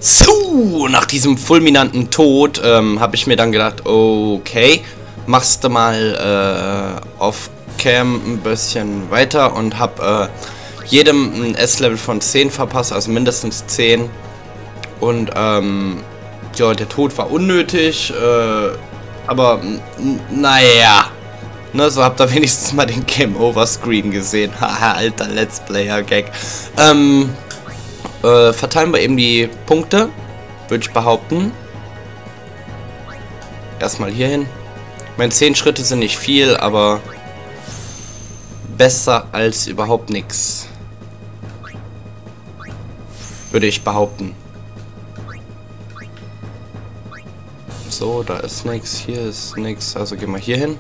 So, nach diesem fulminanten Tod habe ich mir dann gedacht, okay, machst du mal auf Cam ein bisschen weiter und habe jedem ein S-Level von 10 verpasst, also mindestens 10. Und ja, der Tod war unnötig, aber naja, ne, so habt ihr wenigstens mal den Game Over Screen gesehen. Haha, alter Let's Player-Gag. Verteilen wir eben die Punkte, würde ich behaupten. Erstmal hier hin. Ich meine, 10 Schritte sind nicht viel, aber besser als überhaupt nichts. Würde ich behaupten. So, da ist nichts, hier ist nichts, also gehen wir hier hin.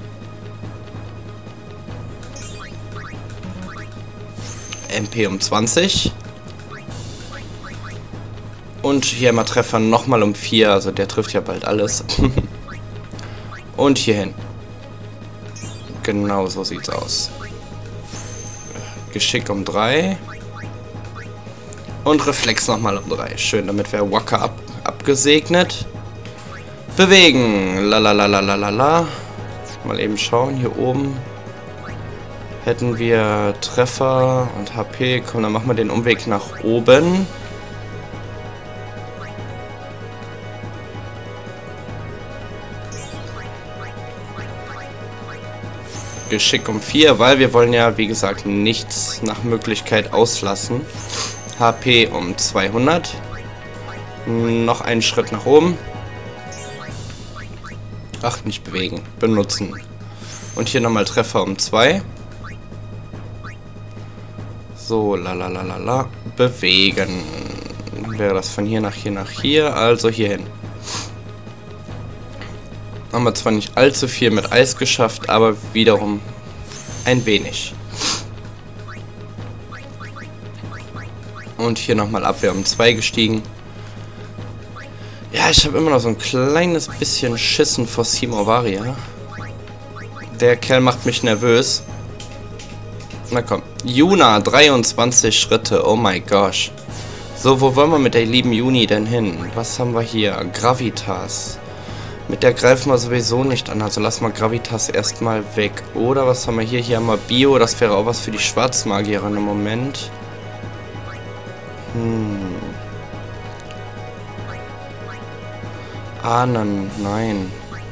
MP um 20. Und hier mal Treffer nochmal um 4, also der trifft ja bald alles. Und hier hin. Genau so sieht's aus. Geschick um 3. Und Reflex nochmal um 3. Schön, damit wäre Wacker abgesegnet. Bewegen. Lalalalalalala. Mal eben schauen, hier oben hätten wir Treffer und HP. Komm, dann machen wir den Umweg nach oben. Geschick um 4, weil wir wollen ja, wie gesagt, nichts nach Möglichkeit auslassen. HP um 200. Noch einen Schritt nach oben. Ach, nicht bewegen. Benutzen. Und hier nochmal Treffer um 2. So, lalalala. Bewegen. Dann wäre das von hier nach hier nach hier. Also hier hin. Haben wir zwar nicht allzu viel mit Eis geschafft, aber wiederum ein wenig. Und hier nochmal Abwehr um 2 gestiegen. Ja, ich habe immer noch so ein kleines bisschen Schissen vor Simovaria. Der Kerl macht mich nervös. Na komm. Yuna, 23 Schritte. Oh my gosh. So, wo wollen wir mit der lieben Juni denn hin? Was haben wir hier? Gravitas. Mit der greifen wir sowieso nicht an, also lassen wir Gravitas erstmal weg. Oder was haben wir hier? Hier haben wir Bio, das wäre auch was für die Schwarzmagierin im Moment. Ahnen, nein.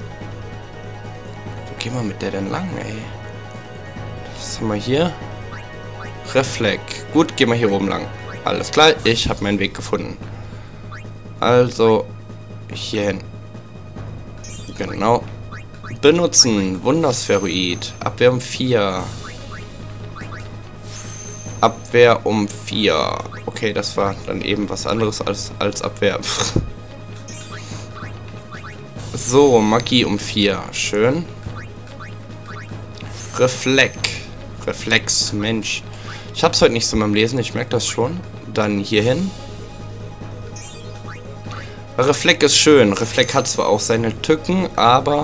Wo gehen wir mit der denn lang, ey? Was haben wir hier? Reflex. Gut, gehen wir hier oben lang. Alles klar, ich habe meinen Weg gefunden. Also, hier hin. Genau. Benutzen. Wunderspheroid. Abwehr um 4. Abwehr um 4. Okay, das war dann eben was anderes als Abwehr. So, Magie um 4. Schön. Reflex. Mensch. Ich hab's heute nicht so beim Lesen, ich merke das schon. Dann hier hin. Reflex ist schön. Reflex hat zwar auch seine Tücken, aber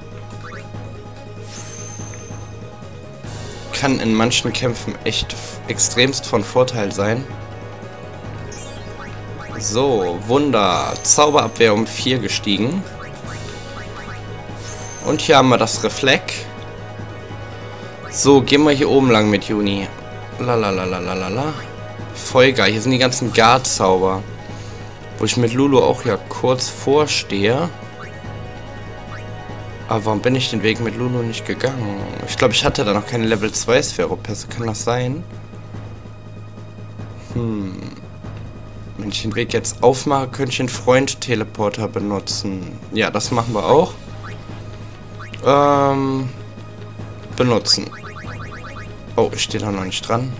kann in manchen Kämpfen echt extremst von Vorteil sein. So, Wunder. Zauberabwehr um 4 gestiegen. Und hier haben wir das Reflex. So, gehen wir hier oben lang mit Juni. Lalalala. Voll geil. Hier sind die ganzen Guard-Zauber. Wo ich mit Lulu auch ja kurz vorstehe. Aber warum bin ich den Weg mit Lulu nicht gegangen? Ich glaube, ich hatte da noch keine Level 2 Sphäropässe. Kann das sein? Wenn ich den Weg jetzt aufmache, könnte ich den Freund-Teleporter benutzen. Ja, das machen wir auch. Benutzen. Oh, ich stehe da noch nicht dran.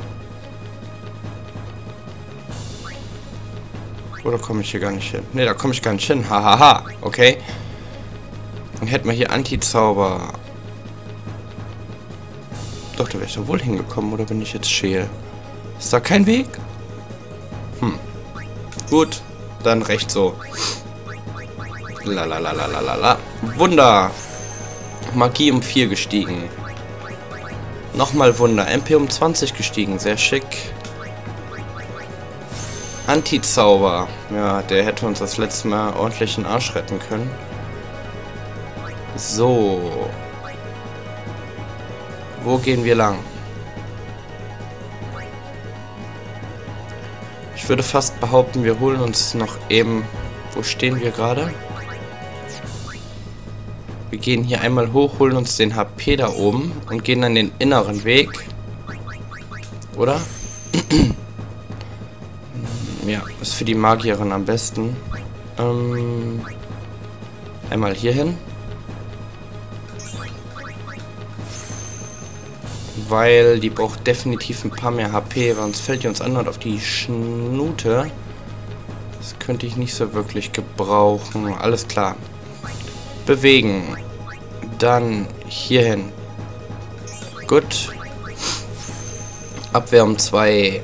Oder komme ich hier gar nicht hin? Ne, da komme ich gar nicht hin. Hahaha. Okay. Dann hätten wir hier Anti-Zauber. Doch, da wäre ich da wohl hingekommen. Oder bin ich jetzt scheel? Ist da kein Weg? Gut. Dann recht so. Lalalala. Wunder. Magie um 4 gestiegen. Nochmal Wunder. MP um 20 gestiegen. Sehr schick. Anti-Zauber. Ja, der hätte uns das letzte Mal ordentlich den Arsch retten können. So. Wo gehen wir lang? Ich würde fast behaupten, wir holen uns noch eben... Wo stehen wir gerade? Wir gehen hier einmal hoch, holen uns den HP da oben und gehen dann den inneren Weg. Oder? Ja, ist für die Magierin am besten. Einmal hier hin. Weil die braucht definitiv ein paar mehr HP, sonst fällt die uns andauernd auf die Schnute. Das könnte ich nicht so wirklich gebrauchen. Alles klar. Bewegen. Dann hierhin. Gut. Abwehr um 2.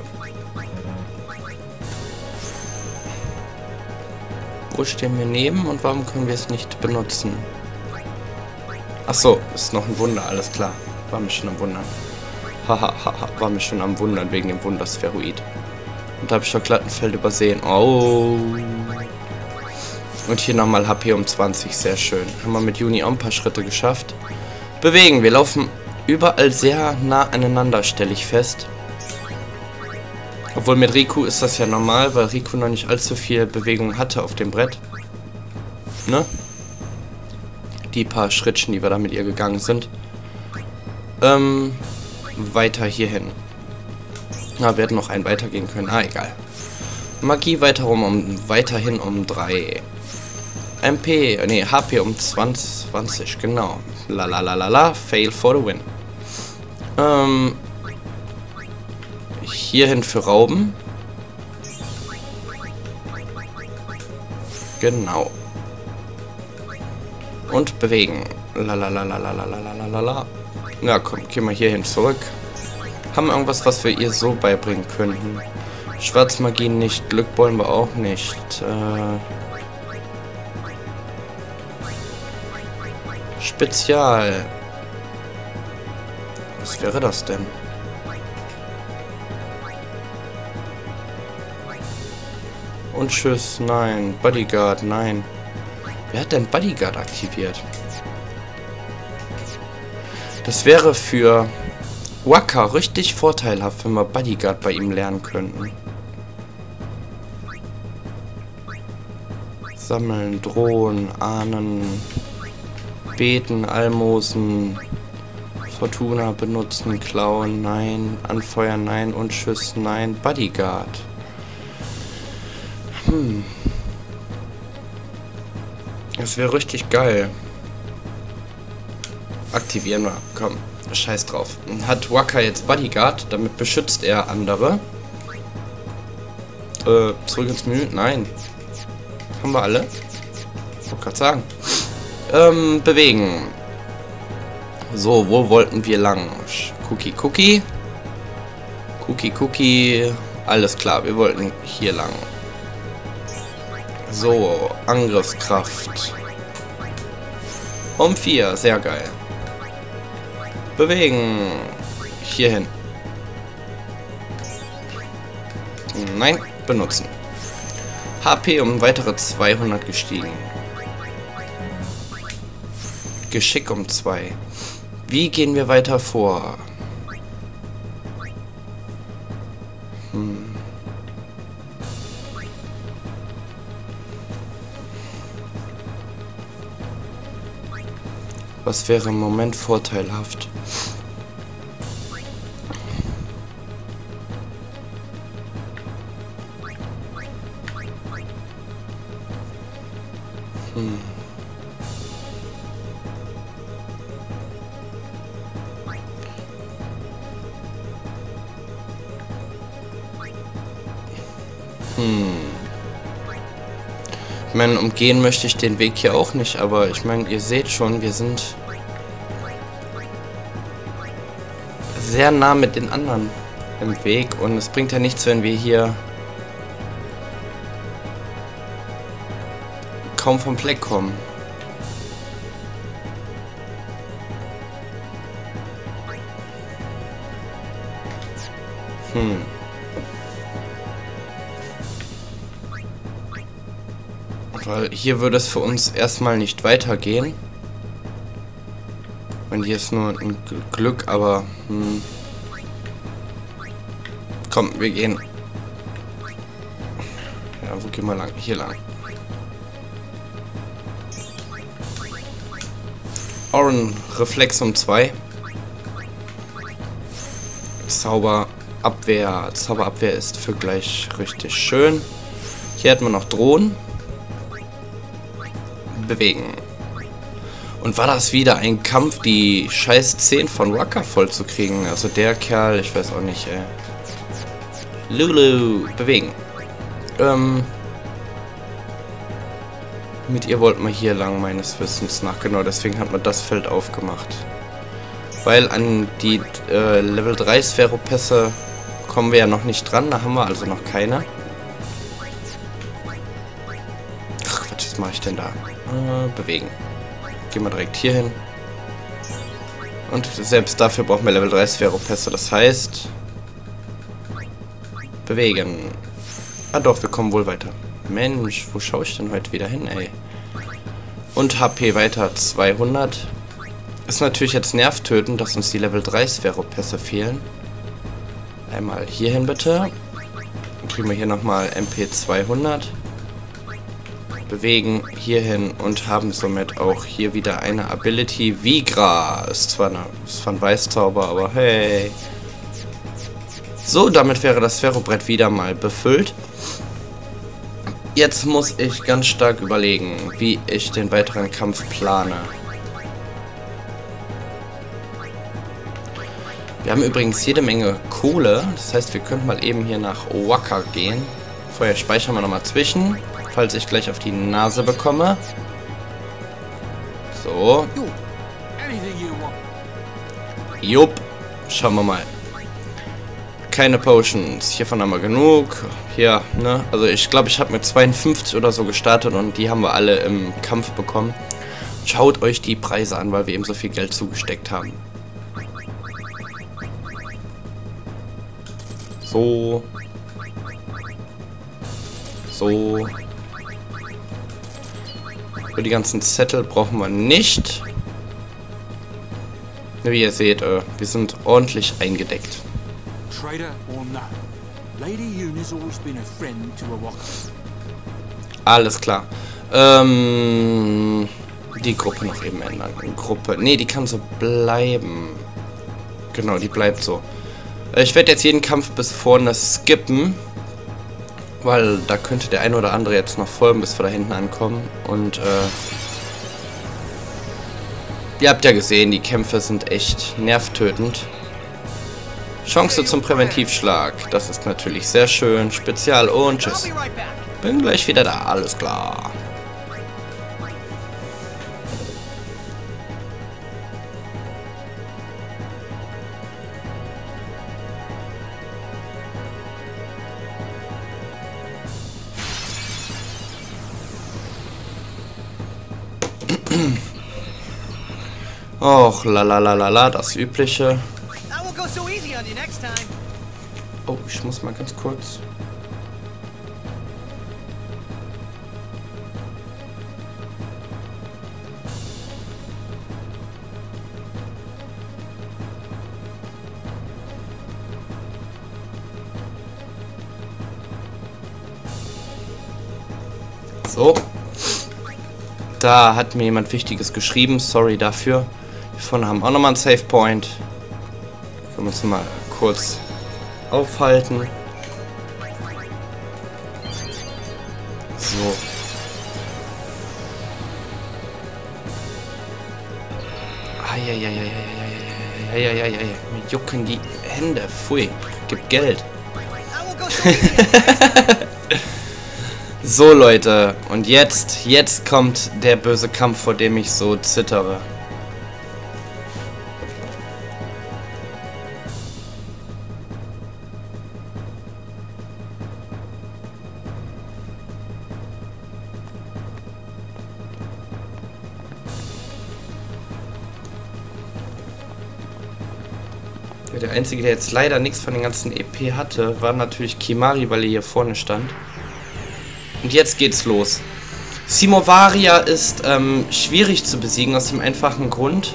Wo stehen wir neben und warum können wir es nicht benutzen? Achso, ist noch ein Wunder, alles klar. War mich schon am Wundern. Hahaha, war mich schon am Wundern wegen dem Wunderspheroid. Und da habe ich doch glatt ein Feld übersehen. Oh. Und hier nochmal HP um 20, sehr schön. Haben wir mit Juni auch ein paar Schritte geschafft. Bewegen, wir laufen überall sehr nah aneinander, stelle ich fest. Obwohl mit Riku ist das ja normal, weil Riku noch nicht allzu viel Bewegung hatte auf dem Brett. Ne? Die paar Schrittchen, die wir da mit ihr gegangen sind. Weiter hierhin. Na, wir hätten noch einen weitergehen können. Ah, egal. Magie weiterhin um 3. MP, nee, HP um 20, genau. La, fail for the win. Hierhin für Rauben. Genau. Und bewegen. La. Na komm, gehen wir hierhin zurück. Haben wir irgendwas, was wir ihr so beibringen könnten? Schwarzmagie nicht, Glück wollen wir auch nicht. Spezial. Was wäre das denn? Und tschüss, nein. Bodyguard, nein. Wer hat denn Bodyguard aktiviert? Das wäre für Wakka richtig vorteilhaft, wenn wir Bodyguard bei ihm lernen könnten. Sammeln, drohen, ahnen, beten, almosen, Fortuna benutzen, klauen, nein, anfeuern, nein, und tschüss, nein, Bodyguard. Das wäre richtig geil. Aktivieren wir. Komm, scheiß drauf. Hat Wakka jetzt Bodyguard, damit beschützt er andere. Zurück ins Menü? Nein. Haben wir alle? Ich wollte gerade sagen. Bewegen. So, wo wollten wir lang? Cookie. Alles klar, wir wollten hier lang. So, Angriffskraft. Um 4, sehr geil. Bewegen. Hierhin. Nein, benutzen. HP um weitere 200 gestiegen. Geschick um 2. Wie gehen wir weiter vor? Was wäre im Moment vorteilhaft? Ich meine, umgehen möchte ich den Weg hier auch nicht, aber ich meine, ihr seht schon, wir sind sehr nah mit den anderen im Weg und es bringt ja nichts, wenn wir hier kaum vom Fleck kommen. Weil hier würde es für uns erstmal nicht weitergehen. Und hier ist nur ein Glück, aber... Komm, wir gehen. Ja, wo gehen wir lang? Hier lang. Oren, Reflex um 2. Zauberabwehr. Zauberabwehr ist für gleich richtig schön. Hier hat man noch Drohnen. Bewegen. Und war das wieder ein Kampf, die scheiß 10 von Rucker voll zu kriegen? Also der Kerl, ich weiß auch nicht, ey. Lulu, bewegen. Mit ihr wollten wir hier lang, meines Wissens nach. Genau, deswegen hat man das Feld aufgemacht. Weil an die Level 3 Sphäropässe kommen wir ja noch nicht dran. Da haben wir also noch keine. Ach, was mache ich denn da? Bewegen. Gehen wir direkt hier hin. Und selbst dafür brauchen wir Level 3 Sphäropässe. Das heißt... Bewegen. Ah doch, wir kommen wohl weiter. Mensch, wo schaue ich denn heute wieder hin, ey? Und HP weiter 200. Ist natürlich jetzt nervtötend, dass uns die Level 3 Sphäropässe fehlen. Einmal hierhin bitte. Dann kriegen wir hier nochmal MP 200. Bewegen hierhin und haben somit auch hier wieder eine Ability. Vigra. Ist zwar ein Weißzauber, aber hey. So, damit wäre das Sphärobrett wieder mal befüllt. Jetzt muss ich ganz stark überlegen, wie ich den weiteren Kampf plane. Wir haben übrigens jede Menge Kohle. Das heißt, wir könnten mal eben hier nach Waka gehen. Vorher speichern wir nochmal zwischen, falls ich gleich auf die Nase bekomme. So. Jupp. Schauen wir mal. Keine Potions. Hiervon haben wir genug. Hier, ne? Also ich glaube, ich habe mit 52 oder so gestartet und die haben wir alle im Kampf bekommen. Schaut euch die Preise an, weil wir eben so viel Geld zugesteckt haben. So. So. Für die ganzen Zettel brauchen wir nicht. Wie ihr seht, wir sind ordentlich eingedeckt. Alles klar. Die Gruppe noch eben ändern. Gruppe. Nee, die kann so bleiben. Genau, die bleibt so. Ich werde jetzt jeden Kampf bis vorne skippen. Weil da könnte der eine oder andere jetzt noch folgen, bis wir da hinten ankommen. Und ihr habt ja gesehen, die Kämpfe sind echt nervtötend. Chance zum Präventivschlag. Das ist natürlich sehr schön. Spezial und tschüss. Bin gleich wieder da. Alles klar. Och, la, das Übliche. Oh, ich muss mal ganz kurz. So. Da hat mir jemand Wichtiges geschrieben. Sorry dafür. Wir vorne haben auch nochmal einen Save Point. Können wir uns mal kurz aufhalten. So. Mir jucken die Hände. Pfui. Gib Geld. So, Leute. Und jetzt kommt der böse Kampf, vor dem ich so zittere. Der Einzige, der jetzt leider nichts von den ganzen EP hatte, war natürlich Kimari, weil er hier vorne stand. Und jetzt geht's los. Simovaria ist schwierig zu besiegen aus dem einfachen Grund.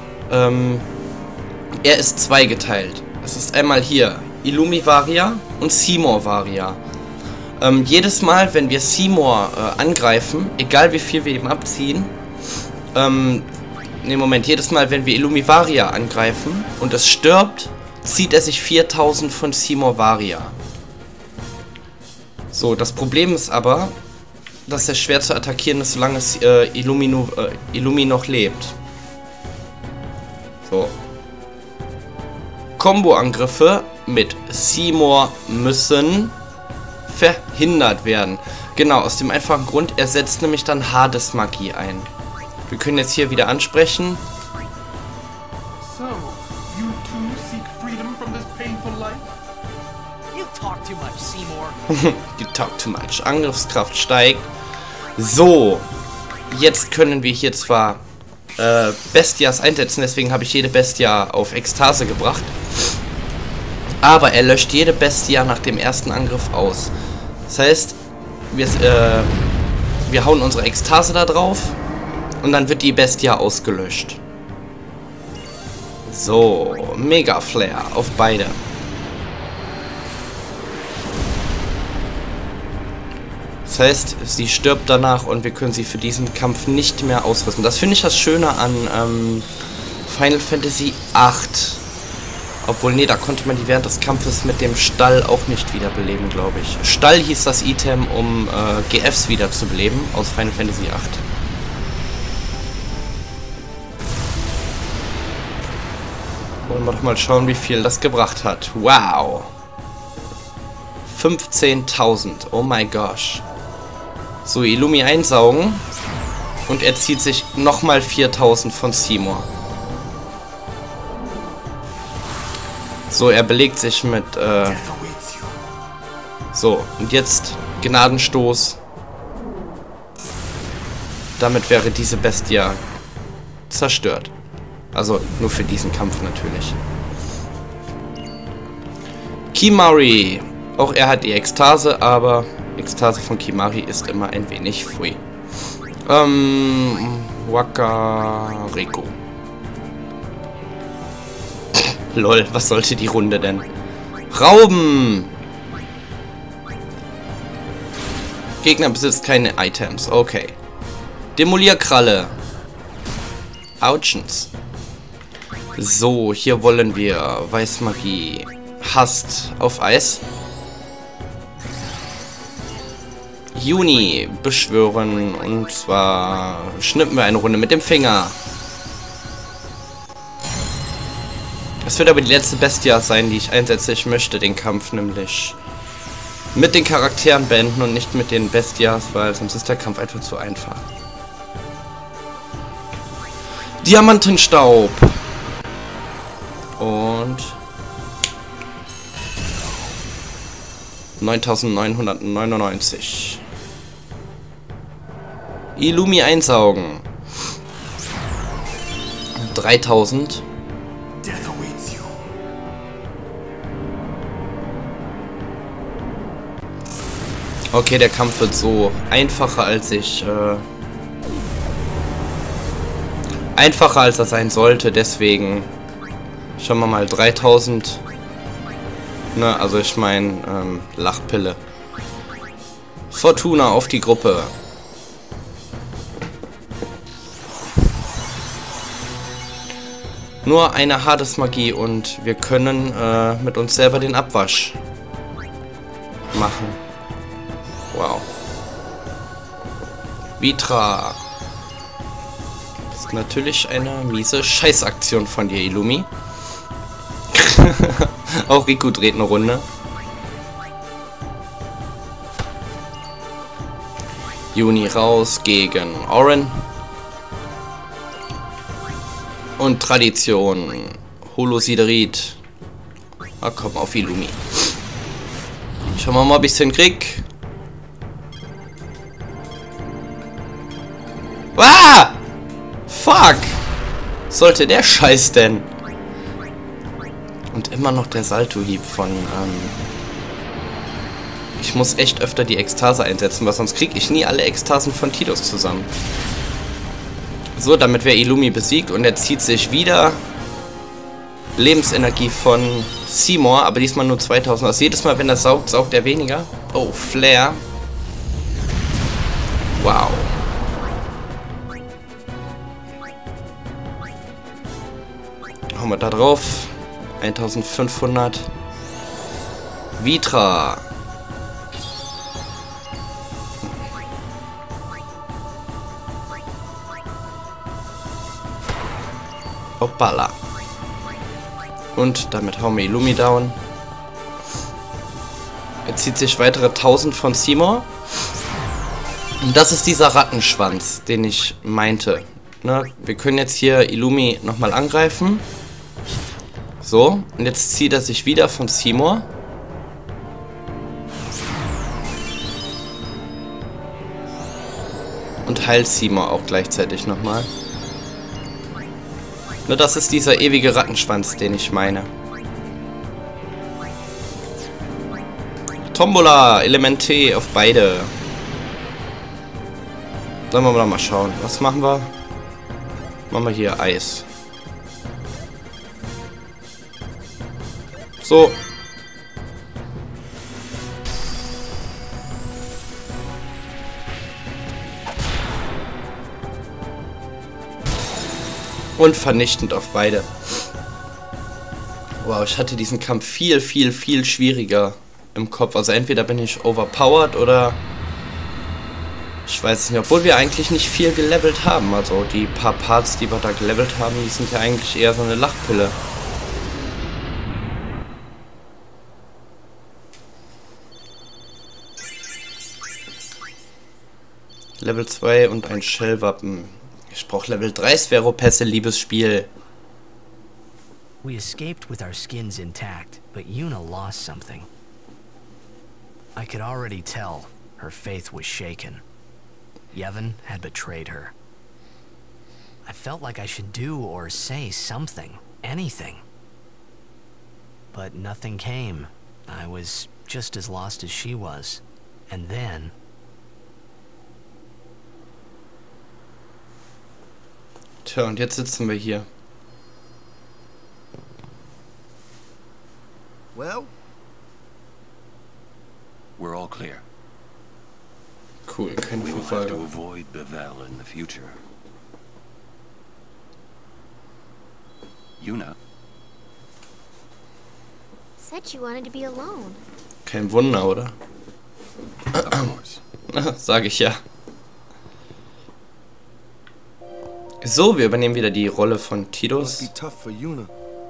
Er ist zweigeteilt. Es ist einmal hier Illumivaria und Simovaria. Jedes Mal, wenn wir Seymour angreifen, egal wie viel wir ihm abziehen, jedes Mal, wenn wir Illumivaria angreifen und es stirbt, zieht er sich 4000 von Simovaria. So, das Problem ist aber, dass er schwer zu attackieren ist, solange es Illumi noch lebt. So. Combo-Angriffe mit Seymour müssen verhindert werden. Genau, aus dem einfachen Grund, er setzt nämlich dann Hades-Magie ein. Wir können jetzt hier wieder ansprechen. So, you too seek freedom from this painful life? You talk too much, Seymour. You talk too much. Angriffskraft steigt. So, jetzt können wir hier zwar Bestias einsetzen, deswegen habe ich jede Bestia auf Ekstase gebracht. Aber er löscht jede Bestia nach dem ersten Angriff aus. Das heißt, wir hauen unsere Ekstase da drauf und dann wird die Bestia ausgelöscht. So, Mega Flare auf beide. Das heißt, sie stirbt danach und wir können sie für diesen Kampf nicht mehr ausrüsten. Das finde ich das Schöne an Final Fantasy VIII. Obwohl, nee, da konnte man die während des Kampfes mit dem Stall auch nicht wiederbeleben, glaube ich. Stall hieß das Item, um GFs wiederzubeleben aus Final Fantasy VIII. Wollen wir doch mal schauen, wie viel das gebracht hat. Wow! 15.000. Oh my gosh. So, Illumi einsaugen. Und er zieht sich nochmal 4.000 von Seymour. So, er belegt sich mit, so, und jetzt Gnadenstoß. Damit wäre diese Bestia zerstört. Also, nur für diesen Kampf natürlich. Kimahri. Auch er hat die Ekstase, aber Ekstase von Kimahri ist immer ein wenig pfui. Wakariko. Lol, was sollte die Runde denn? Rauben! Gegner besitzt keine Items. Okay. Demolierkralle. Autschens. So, hier wollen wir Weißmagie. Hast auf Eis. Juni beschwören. Und zwar schnippen wir eine Runde mit dem Finger. Es wird aber die letzte Bestia sein, die ich einsetze. Ich möchte den Kampf nämlich mit den Charakteren beenden und nicht mit den Bestias, weil sonst ist der Kampf einfach zu einfach. Diamantenstaub. Und 9.999. Illumi einsaugen. 3.000. Okay, der Kampf wird so einfacher, als ich einfacher als er sein sollte, deswegen schauen wir mal 3000. Ne, also ich meine Lachpille. Fortuna auf die Gruppe. Nur eine Hades-Magie und wir können mit uns selber den Abwasch machen. Wow. Vitra. Das ist natürlich eine miese Scheißaktion von dir, Illumi. Auch Riku dreht eine Runde. Juni raus gegen Oren. Und Tradition. Holosiderit. Ah, komm, auf Illumi. Schauen wir mal, ob ich es hinkrieg. Ah! Fuck! Sollte der Scheiß denn? Und immer noch der Salto-Hieb von Ich muss echt öfter die Ekstase einsetzen, weil sonst kriege ich nie alle Ekstasen von Tidus zusammen. So, damit wäre Illumi besiegt und er zieht sich wieder Lebensenergie von Seymour, aber diesmal nur 2000. Also jedes Mal, wenn er saugt, saugt er weniger. Oh, Flair. Wow. Hauen wir da drauf. 1500. Vitra. Hoppala. Und damit hauen wir Illumi down. Er zieht sich weitere 1000 von Seymour. Und das ist dieser Rattenschwanz, den ich meinte. Ne? Wir können jetzt hier Illumi nochmal angreifen. So, und jetzt zieht er sich wieder von Seymour. Und heilt Seymour auch gleichzeitig nochmal. Nur das ist dieser ewige Rattenschwanz, den ich meine. Tombola, Element T auf beide. Sollen wir mal schauen. Was machen wir? Machen wir hier Eis. So. Und vernichtend auf beide. Wow, ich hatte diesen Kampf viel schwieriger im Kopf. Also entweder bin ich overpowered oder... Ich weiß es nicht, obwohl wir eigentlich nicht viel gelevelt haben. Also die paar Parts, die wir da gelevelt haben, die sind ja eigentlich eher so eine Lachpille. Level 2 und ein Shellwappen. Ich brauche Level 3 Sphäropässe, liebes Spiel. We escaped with our skins intact, but Yuna lost something. I could already tell her faith was shaken. Yevon had betrayed her. I felt like I should do or say something, anything. But nothing came. I was just as lost as she was. And then... Tja, und jetzt sitzen wir hier. Well, we're all clear. Cool, kein We will have to Verfolger. avoid Bevel in the future. Yuna, Said you wanted to be alone. Kein Wunder, oder? of course. Sag ich ja. So, wir übernehmen wieder die Rolle von must Tidus. be tough for Yuna.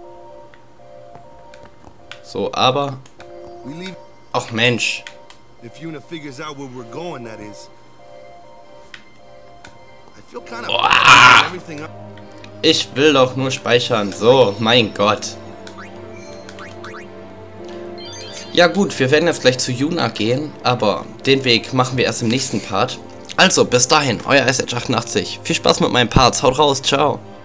So, aber... We leave Ach Mensch. if Yuna figures out where we're going, that is. I feel kind of everything up. Ich will doch nur speichern. So, mein Gott. Ja gut, wir werden jetzt gleich zu Yuna gehen, aber den Weg machen wir erst im nächsten Part. Also, bis dahin, euer SH88. Viel Spaß mit meinen Parts. Haut raus, ciao.